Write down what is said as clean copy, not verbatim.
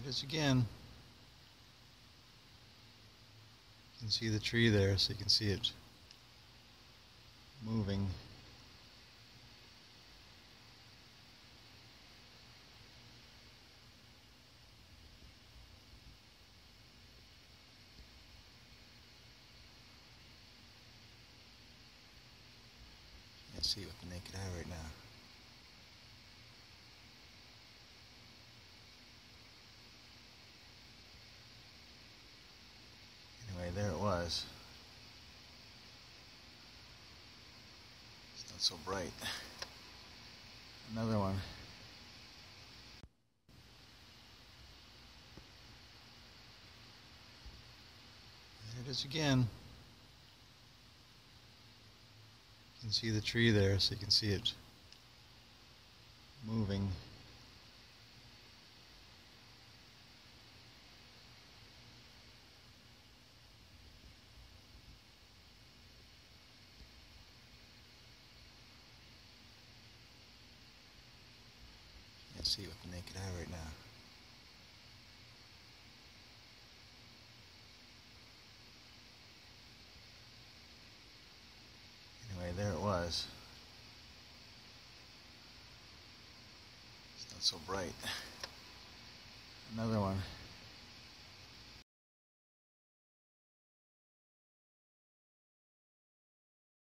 it is again. You can see the tree there, so you can see it moving. Can't see it with the naked eye right now. Anyway, there it was. It's not so bright. Another one. There it is again. You can see the tree there, so you can see it moving. Can't see it with the naked eye right now. Anyway, there it was. It's not so bright. Another one.